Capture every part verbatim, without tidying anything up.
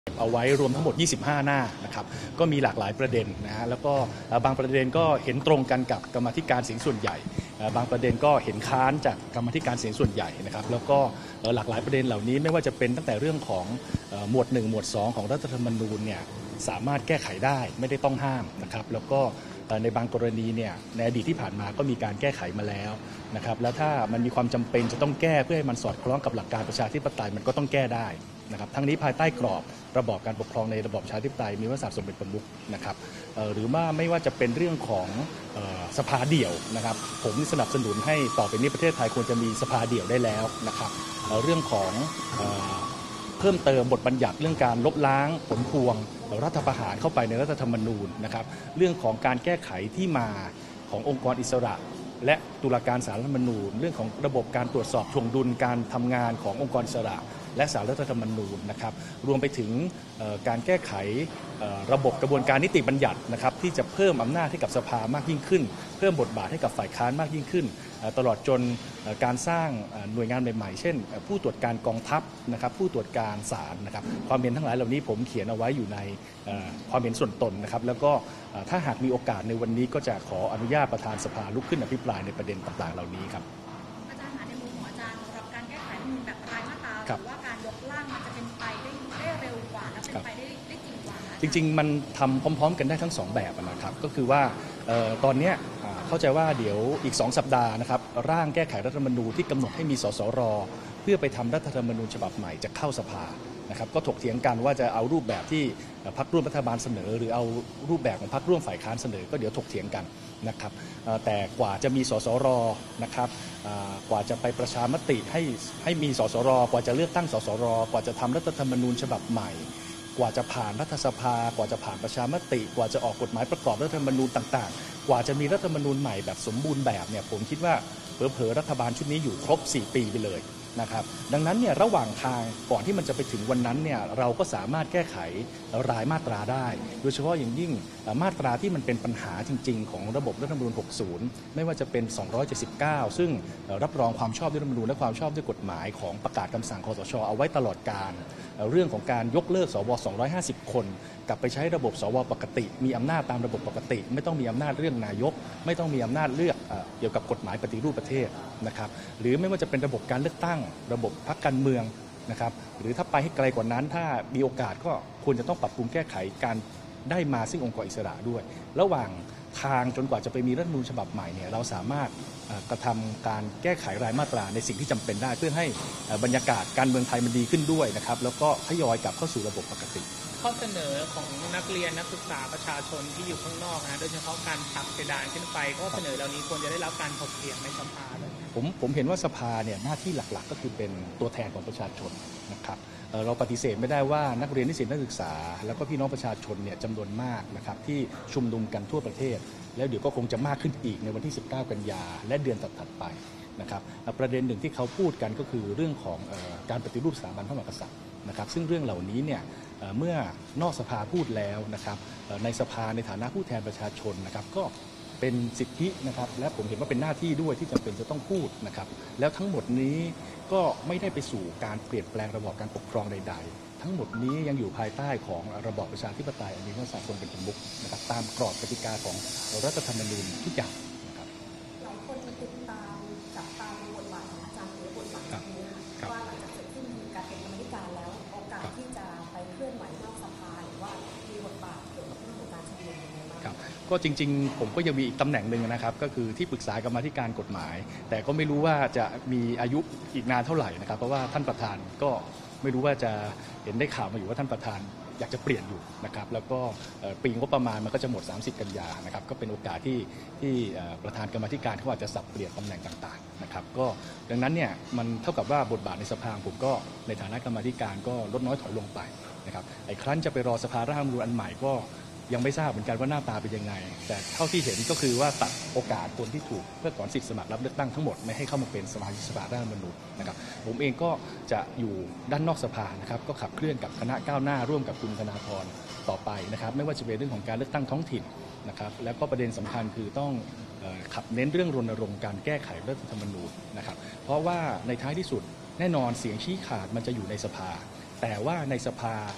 เอาไว้รวมทั้งหมดยี่สิบห้าหน้านะครับก็มีหลากหลายประเด็นนะฮะแล้วก็บางประเด็นก็เห็นตรงกันกับกรรมาธิการเสียงส่วนใหญ่บางประเด็นก็เห็นค้านจากกรรมาธิการเสียงส่วนใหญ่นะครับแล้วก็หลากหลายประเด็นเหล่านี้ไม่ว่าจะเป็นตั้งแต่เรื่องของหมวดหนึ่งหมวดสองของรัฐธรรมนูญเนี่ยสามารถแก้ไขได้ไม่ได้ต้องห้ามนะครับแล้วก็ในบางกรณีเนี่ยในอดีตที่ผ่านมาก็มีการแก้ไขมาแล้วนะครับแล้วถ้ามันมีความจำเป็นจะต้องแก้เพื่อให้มันสอดคล้องกับหลักการประชาธิปไตยมันก็ต้องแก้ได้นะครับทั้งนี้ภายใต้กรอบระบอบการปกครองในระบอบประชาธิปไตยมีพระมหากษัตริย์ทรงเป็นประมุขนะครับหรือว่าไม่ว่าจะเป็นเรื่องของสภาเดี่ยวนะครับผมสนับสนุนให้ต่อไปนี้ประเทศไทยควรจะมีสภาเดี่ยวได้แล้วนะครับเรื่องของเพิ่มเติมบทบัญญัติเรื่องการลบล้างผลพวงรัฐประหารเข้าไปในรัฐธรรมนูญนะครับเรื่องของการแก้ไขที่มาขององค์กรอิสระและตุลาการศาลรัฐธรรมนูญเรื่องของระบบการตรวจสอบถ่วงดุลการทำงานขององค์กรอิสระและศาลรัฐธรรมนูญนะครับรวมไปถึงการแก้ไขระบบกระบวนการนิติบัญญัตินะครับที่จะเพิ่มอำนาจให้กับสภามากยิ่งขึ้นเพิ่มบทบาทให้กับฝ่ายค้านมากยิ่งขึ้นตลอดจนการสร้างหน่วยงานใหม่ๆเช่นผู้ตรวจการกองทัพนะครับผู้ตรวจการศาลนะครับความเห็นทั้งหลายเหล่านี้ผมเขียนเอาไว้อยู่ในความเห็นส่วนตนนะครับแล้วก็ถ้าหากมีโอกาสในวันนี้ก็จะขออนุญาตประธานสภาลุกขึ้นอภิปรายในประเด็นต่างๆเหล่านี้ครับอาจารย์คะในมุมของอาจารย์สำหรับการแก้ไขรัฐธรรมนูญแบบรายมาตราหรือว่าการยกร่างมันจะเป็นไปได้ได้เร็วกว่าและเป็นไปได้ได้จริงกว่าจริงๆมันทำพร้อมๆกันได้ทั้งสองแบบนะครับก็คือว่าตอนนี้เข้าใจว่าเดี๋ยวอีกสองสัปดาห์นะครับร่างแก้ไขรัฐธรรมนูญที่กำหนดให้มีสสรเพื่อไปทำรัฐธรรมนูญฉบับใหม่จะเข้าสภานะครับก็ถกเถียงกันว่าจะเอารูปแบบที่พรรคร่วมรัฐบาลเสนอหรือเอารูปแบบของพรรคร่วมฝ่ายค้านเสนอก็เดี๋ยวถกเถียงกันนะครับแต่กว่าจะมีสสรนะครับกว่าจะไปประชามติให้ให้มีสสรกว่าจะเลือกตั้งสสรกว่าจะทำรัฐธรรมนูญฉบับใหม่กว่าจะผ่านรัฐสภากว่าจะผ่านประชามติกว่าจะออกกฎหมายประกอบรัฐธรรมนูญต่างๆกว่าจะมีรัฐธรรมนูญใหม่แบบสมบูรณ์แบบเนี่ยผมคิดว่าเผลอๆรัฐบาลชุดนี้อยู่ครบสี่ปีไปเลยนะครับดังนั้นเนี่ยระหว่างทางก่อนที่มันจะไปถึงวันนั้นเนี่ยเราก็สามารถแก้ไขรายมาตราได้โดยเฉพาะอย่างยิ่งมาตราที่มันเป็นปัญหาจริงๆของระบบรัฐธรรมนูญหกสิบไม่ว่าจะเป็นสองร้อยเจ็ดสิบเก้าซึ่งรับรองความชอบด้วยรัฐธรรมนูญและความชอบด้วยกฎหมายของประกาศคำสั่งคสช.เอาไว้ตลอดการเรื่องของการยกเลิกสวสองร้อยห้าสิบคนกลับไปใช้ระบบสวปกติมีอำนาจตามระบบปกติไม่ต้องมีอำนาจเรื่องนายกไม่ต้องมีอำนาจเลือกเกี่ยวกับกฎหมายปฏิรูปประเทศนะครับหรือไม่ว่าจะเป็นระบบการเลือกตั้งระบบพรรคการเมืองนะครับหรือถ้าไปให้ไกลกว่านั้นถ้ามีโอกาสก็ควรจะต้องปรับปรุงแก้ไขการได้มาซึ่งองค์กรอิสระด้วยระหว่างทางจนกว่าจะไปมีรัฐธรรมนูญฉบับใหม่เนี่ยเราสามารถกระทำการแก้ไขรายมาตราในสิ่งที่จำเป็นได้เพื่อให้บรรยากาศการเมืองไทยมันดีขึ้นด้วยนะครับแล้วก็ทยอยกลับเข้าสู่ระบบปกติข้อเสนอของนักเรียนนักศึกษาประชาชนที่อยู่ข้างนอกนะโดยเฉพาะการผลักเพดานขึ้นไปข้อเสนอเหล่านี้ควรจะได้รับการถกเถียงในสภาผมผมเห็นว่าสภาเนี่ยหน้าที่หลักๆก็คือเป็นตัวแทนของประชาชนนะครับเราปฏิเสธไม่ได้ว่านักเรียนนิสิตนักศึกษาแล้วก็พี่น้องประชาชนเนี่ยจำนวนมากนะครับที่ชุมนุมกันทั่วประเทศแล้วเดี๋ยวก็คงจะมากขึ้นอีกในวันที่สิบเก้ากันยาและเดือนถัดๆไปนะครับประเด็นหนึ่งที่เขาพูดกันก็คือเรื่องของการปฏิรูปสถาบันพระมหากษัตริย์นะครับซึ่งเรื่องเหล่านี้เนี่ยเมื่อนอกสภาพูดแล้วนะครับในสภาในฐานะผู้แทนประชาชนนะครับก็เป็นสิทธินะครับและผมเห็นว่าเป็นหน้าที่ด้วยที่จำเป็นจะต้องพูดนะครับแล้วทั้งหมดนี้ก็ไม่ได้ไปสู่การเปลี่ยนแปลงระบอบการปกครองใดๆทั้งหมดนี้ยังอยู่ภายใต้ของระบอบประชาธิปไตยอันมีพระมหากษัตริย์ทรงเป็นประมุขนะครับตามกรอบกติกาของรัฐธรรมนูญทุกอย่างนะครับหลายคนติดตามจับตาดูบทบาทของอาจารย์หรือบทบาทนี้ว่าหลังจากเสร็จสิ้นการเป็นกรรมธิการแล้วโอกาสที่จะไปเคลื่อนไหวนอกสภาหรือว่ามีบทบาทเกี่ยวกับเรื่องของการชุมนุมยังไงบ้างก็จริงๆผมก็ยังมีอีกตำแหน่งหนึ่งนะครับก็คือที่ปรึกษากรรมาธิการกฎหมายแต่ก็ไม่รู้ว่าจะมีอายุอีกนานเท่าไหร่นะครับเพราะว่าท่านประธานก็ไม่รู้ว่าจะเห็นได้ข่าวมาอยู่ว่าท่านประธานอยากจะเปลี่ยนอยู่นะครับแล้วก็ปีงบประมาณมันก็จะหมดสามสิบกันยานะครับก็เป็นโอกาสที่ที่ประธานกรรมาธิการเขาอาจจะสับเปลี่ยนตำแหน่งต่างๆนะครับก็ดังนั้นเนี่ยมันเท่ากับว่าบทบาทในสภาผมก็ในฐานะกรรมาธิการก็ลดน้อยถอยลงไปนะครับไอ้ครั้นจะไปรอสภาร่างรัฐธรรมนูญอันใหม่ก็ยังไม่ทราบเหมือนกันว่าหน้าตาเป็นยังไงแต่เท่าที่เห็นก็คือว่าตัดโอกาสคนที่ถูกเพิกถอนสิทธิสมัครรับเลือกตั้งทั้งหมดไม่ให้เข้ามาเป็นสมาชิกสภาร่างรัฐธรรมนูญนะครับผมเองก็จะอยู่ด้านนอกสภานะครับก็ขับเคลื่อนกับคณะก้าวหน้าร่วมกับคุณธนาธรต่อไปนะครับไม่ว่าจะเป็นเรื่องของการเลือกตั้งท้องถิ่นนะครับแล้วก็ประเด็นสำคัญคือต้องขับเน้นเรื่องรณรงค์การแก้ไขรัฐธรรมนูญนะครับเพราะว่าในท้ายที่สุดแน่นอนเสียงชี้ขาดมันจะอยู่ในสภาแต่ว่าในสภา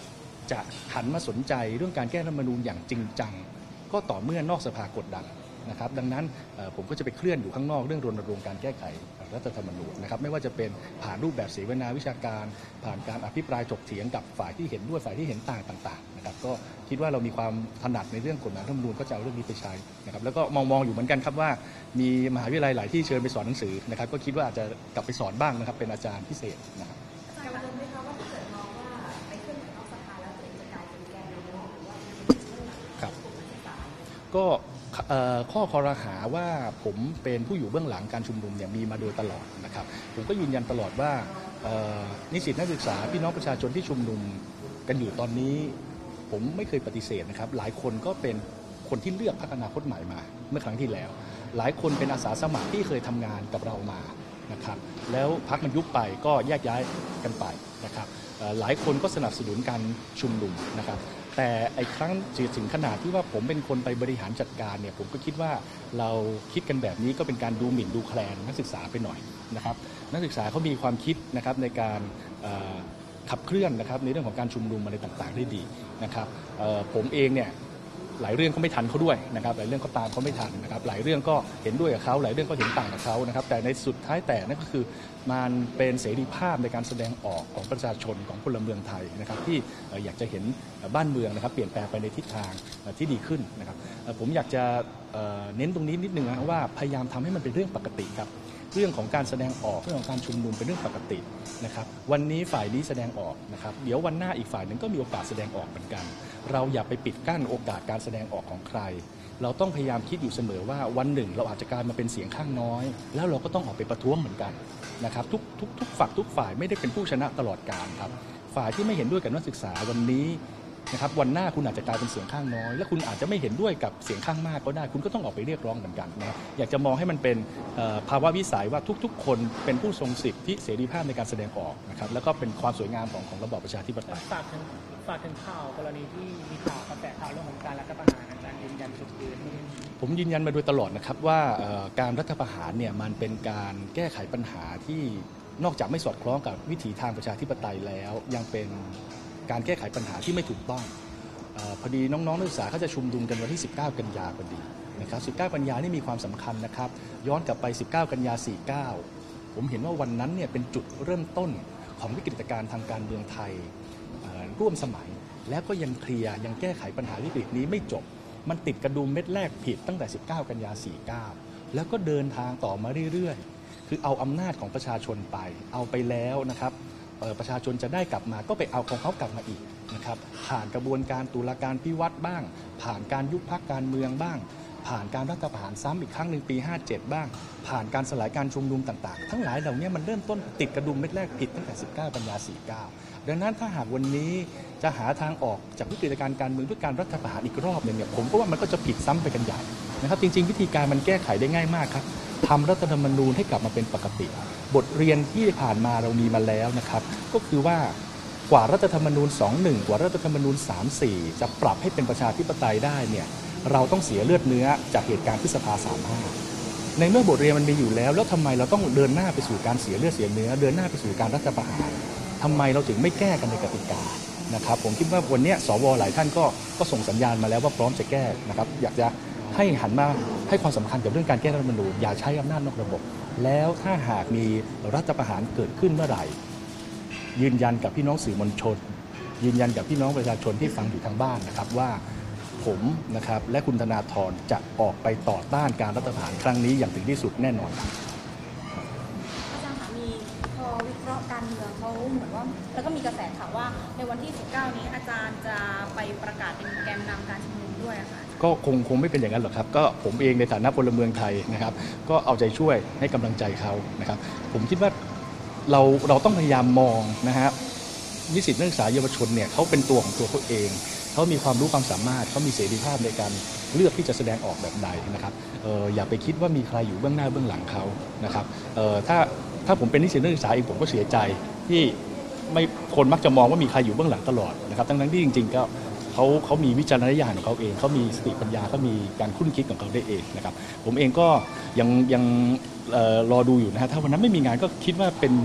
จะหันมาสนใจเรื่องการแก้รัฐธรรมนูญอย่างจริงจังก็ต่อเมื่อนอกสภากดดันนะครับดังนั้นผมก็จะไปเคลื่อนอยู่ข้างนอกเรื่องรณรงค์การแก้ไขรัฐธรรมนูญนะครับไม่ว่าจะเป็นผ่านรูปแบบเสวนาวิชาการผ่านการอภิปรายถกเถียงกับฝ่ายที่เห็นด้วยฝ่ายที่เห็นต่างต่างๆนะครับก็คิดว่าเรามีความถนัดในเรื่องกฎหมายรัฐธรรมนูญก็จะเอาเรื่องนี้ไปใช้นะครับแล้วก็มองมองอยู่เหมือนกันครับว่ามีมหาวิทยาลัยหลายที่เชิญไปสอนหนังสือนะครับก็คิดว่าอาจจะกลับไปสอนบ้างนะครับเป็นอาจารย์พิเศษนะครับอาจารย์กังวลไหมคะว่าถ้าเกิดมองว่าไปเคลื่อนไหวนอกสภาแล้วตัวเองจะกลายเป็นแกนนำหรือว่าเป็นผู้นำกลุ่มนักศึกษาก็ข้อคอรหาว่าผมเป็นผู้อยู่เบื้องหลังการชุมนุมเนี่ยมีมาโดยตลอดนะครับผมก็ยืนยันตลอดว่านิสิตนักศึกษาพี่น้องประชาชนที่ชุมนุมกันอยู่ตอนนี้ผมไม่เคยปฏิเสธนะครับหลายคนก็เป็นคนที่เลือกพรรคอนาคตใหม่มาเมื่อครั้งที่แล้วหลายคนเป็นอาสาสมัครที่เคยทำงานกับเรามานะครับแล้วพรรคมันยุบไปก็แยกย้ายกันไปนะครับหลายคนก็สนับสนุนการชุมนุมนะครับแต่ไอ้ครั้งถึงขนาดที่ว่าผมเป็นคนไปบริหารจัดการเนี่ยผมก็คิดว่าเราคิดกันแบบนี้ก็เป็นการดูหมิ่นดูแคลนนักศึกษาไปหน่อยนะครับนักศึกษาเขามีความคิดนะครับในการขับเคลื่อนนะครับในเรื่องของการชุมนุมอะไรต่างๆได้ดีนะครับผมเองเนี่ยหลายเรื่องก็ไม่ทันเขาด้วยนะครับหลายเรื่องก็ตามเขาไม่ทันนะครับหลายเรื่องก็เห็นด้วยกับเขาหลายเรื่องก็เห็นต่างกับเขานะครับแต่ในสุดท้ายแต่นั่นก็คือมันเป็นเสรีภาพในการแสดงออกของประชาชนของพลเมืองไทยนะครับที่อยากจะเห็นบ้านเมืองนะครับเปลี่ยนแปลงไปในทิศทางที่ดีขึ้นนะครับผมอยากจะเน้นตรงนี้นิดนึงนะว่าพยายามทำให้มันเป็นเรื่องปกติครับเรื่องของการแสดงออกเรื่องของการชุมนุมเป็นเรื่องปกตินะครับวันนี้ฝ่ายนี้แสดงออกนะครับเดี๋ยววันหน้าอีกฝ่ายหนึ่งก็มีโอกาสแสดงออกเหมือนกันเราอย่าไปปิดกั้นโอกาสการแสดงออกของใครเราต้องพยายามคิดอยู่เสมอว่าวันหนึ่งเราอาจจะกลายมาเป็นเสียงข้างน้อยแล้วเราก็ต้องออกไปประท้วงเหมือนกันนะครับทุกทุกทุกฝักทุกฝ่ายไม่ได้เป็นผู้ชนะตลอดกาลครับฝ่ายที่ไม่เห็นด้วยกับนักศึกษาวันนี้นะครับวันหน้าคุณอาจจะกลายเป็นเสียงข้างน้อยและคุณอาจจะไม่เห็นด้วยกับเสียงข้างมากก็ได้คุณก็ต้องออกไปเรียกร้องเหมือนกันนะอยากจะมองให้มันเป็นภาวะวิสัยว่าทุกๆคนเป็นผู้ทรงสิทธิเสรีภาพในการแสดงออกนะครับแล้วก็เป็นความสวยงามของของระบอบประชาธิปไตยฝากถึงฝากถึงข่าวกรณีที่มีข่าวกระแสข่าวเรื่องของการรัฐประหารการยืนยันจุดยืนผมยืนยันมาโดยตลอดนะครับว่าการรัฐประหารเนี่ยมันเป็นการแก้ไขปัญหาที่นอกจากไม่สอดคล้องกับวิถีทางประชาธิปไตยแล้วยังเป็นการแก้ไขปัญหาที่ไม่ถูกต้องพอดีน้องๆนักศึกษาเขาจะชุมนุมกันวันที่สิบเก้ากันยาพอดีนะครับสิบเก้ากันยานี่มีความสำคัญนะครับย้อนกลับไปสิบเก้ากันยาสี่สิบเก้าผมเห็นว่าวันนั้นเนี่ยเป็นจุดเริ่มต้นของวิกฤตการณ์ทางการเมืองไทยร่วมสมัยแล้วก็ยังเคลียร์ยังแก้ไขปัญหาวิกฤตนี้ไม่จบมันติดกระดุมเม็ดแรกผิดตั้งแต่สิบเก้ากันยาสี่สิบเก้าแล้วก็เดินทางต่อมาเรื่อยๆคือเอาอำนาจของประชาชนไปเอาไปแล้วนะครับประชาชนจะได้กลับมาก็ไปเอาของเขากลับมาอีกนะครับผ่านกระบวนการตุลาการพิวัตรบ้างผ่านการยุบพรรคการเมืองบ้างผ่านการรัฐประหารซ้ำอีกครั้งหนึ่งปีห้าเจ็ดบ้างผ่านการสลายการชุมนุมต่างๆทั้งหลายเหล่านี้มันเริ่มต้นติดกระดุมเม็ดแรกผิดตั้งแต่สิบเก้ากันยาสี่สิบเก้าดังนั้นถ้าหากวันนี้จะหาทางออกจากวิกฤตการณ์การเมืองด้วยการรัฐประหารอีกรอบหนึ่งเนี่ยผมก็ว่ามันก็จะผิดซ้ำไปกันใหญ่นะครับจริงๆวิธีการมันแก้ไขได้ง่ายมากครับทำรัฐธรรมนูญให้กลับมาเป็นปกติบทเรียนที่ผ่านมาเรามีมาแล้วนะครับก็คือว่ากว่ารัฐธรรมนูญสองหนึ่งกว่ารัฐธรรมนูญสามสี่จะปรับให้เป็นประชาธิปไตยได้เนี่ยเราต้องเสียเลือดเนื้อจากเหตุการณ์พฤษภาสามห้าในเมื่อบทเรียนมันมีอยู่แล้วแล้วทำไมเราต้องเดินหน้าไปสู่การเสียเลือดเสียเนื้อเดินหน้าไปสู่การรัฐประหารทำไมเราถึงไม่แก้กันในกติกานะครับผมคิดว่าวันนี้สวหลายท่านก็ก็ส่งสัญญาณมาแล้วว่าพร้อมจะแก้นะครับอยากจะให้หันมาให้ความสำคัญกับเรื่องการแก้รัฐธรรมนูญอย่าใช้อำนาจนอกระบบแล้วถ้าหากมีรัฐประหารเกิดขึ้นเมื่อไหร่ยืนยันกับพี่น้องสื่อมวลชนยืนยันกับพี่น้องประชาชนที่ฟังอยู่ทางบ้านนะครับว่าผมนะครับและคุณธนาธรจะออกไปต่อต้านการรัฐประหารครั้งนี้อย่างถึงที่สุดแน่นอนครับอาจารย์คะมีพอวิเคราะห์การเมืองเขาเหมือนว่าแล้วก็มีกระแสข่าวว่าในวันที่สิบเก้านี้อาจารย์จะไปประกาศเป็นแกนนำการชุมนุมด้วยค่ะก็คงคงไม่เป็นอย่างนั้นหรอกครับก็ผมเองในฐานะพลเมืองไทยนะครับก็เอาใจช่วยให้กำลังใจเขานะครับผมคิดว่าเราเราต้องพยายามมองนะฮะนิสิตนักศึกษาเยาวชนเนี่ยเขาเป็นตัวของตัวเขาเองเขามีความรู้ความสามารถเขามีเสรีภาพในการเลือกที่จะแสดงออกแบบใดนะครับเอออย่าไปคิดว่ามีใครอยู่เบื้องหน้าเบื้องหลังเขานะครับเออถ้าถ้าผมเป็นนิสิตนักศึกษาเองผมก็เสียใจที่ไม่คนมักจะมองว่ามีใครอยู่เบื้องหลังตลอดนะครับทั้งนั้นที่จริงๆก็เขาเขามีวิจารณญาณของเขาเองเขามีสติปัญญาเขามีการคุ้นคิดของเขาได้เองนะครับผมเองก็ยังยังรอดูอยู่นะฮะถ้าวันนั้นไม่มีงานก็คิดว่าเป็น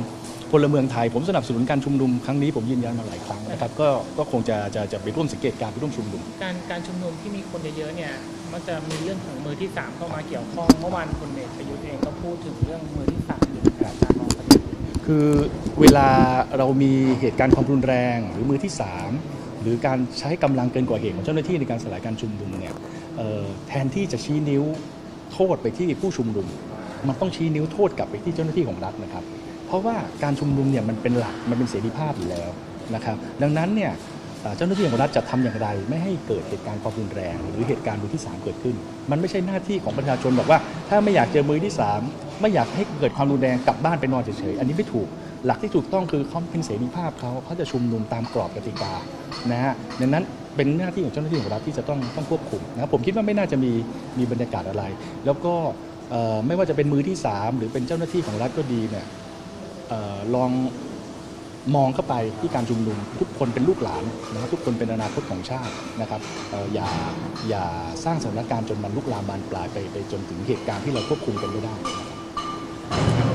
พลเมืองไทยผมสนับสนุนการชุมนุมครั้งนี้ผมยืนยันมาหลายครั้งนะครับก็ก็คงจะจะจะไปร่วมสังเกตการณ์ไปร่วมชุมนุมการการชุมนุมที่มีคนเยอะๆเนี่ยมันจะมีเรื่องของมือที่สามเข้ามาเกี่ยวข้องเมื่อวานคุณเอกประยุทธ์เองก็พูดถึงเรื่องมือที่สามอยู่นะครับอาจารย์มองประเด็นนี้คือเวลาเรามีเหตุการณ์ความรุนแรงหรือมือที่สามหรือการใช้กำลังเกินกว่าเหตุของเจ้าหน้าที่ในการสลายการชุมนุมเนี่ยเอ่อแทนที่จะชี้นิ้วโทษไปที่ผู้ชุมนุมมันต้องชี้นิ้วโทษกลับไปที่เจ้าหน้าที่ของรัฐนะครับเพราะว่าการชุมนุมเนี่ยมันเป็นหลักมันเป็นเสรีภาพอยู่แล้วนะครับดังนั้นเนี่ยเอ่อเจ้าหน้าที่ของรัฐจะทำอย่างไรไม่ให้เกิดเหตุการณ์ความรุนแรงหรือเหตุการณ์มือที่สามเกิดขึ้นมันไม่ใช่หน้าที่ของประชาชนบอกว่าถ้าไม่อยากเจอมือที่สามไม่อยากให้เกิดความรุนแรงกลับบ้านไปนอนเฉยๆอันนี้ไม่ถูกหลักที่ถูกต้องคือเขาเป็นเสรีภาพเขาเขาจะชุมนุมตามกรอบกติกานะฮะดังนั้นเป็นหน้าที่ของเจ้าหน้าที่ของรัฐที่จะต้องต้องควบคุมนะครับผมคิดว่าไม่น่าจะมีมีบรรยากาศอะไรแล้วก็เอ่อไม่ว่าจะเป็นมือที่สามหรือเป็นเจ้าหน้าที่ของรัฐก็ดีเนี่ยเอ่อลองมองเข้าไปที่การชุมนุมทุกคนเป็นลูกหลานนะครับทุกคนเป็นอนาคตของชาตินะครับเอ่ออย่าอย่าสร้างสถานการณ์จนมันลุกลามบานปลายไปไปจนถึงเหตุการณ์ที่เราควบคุมกันไม่ได้นะครับ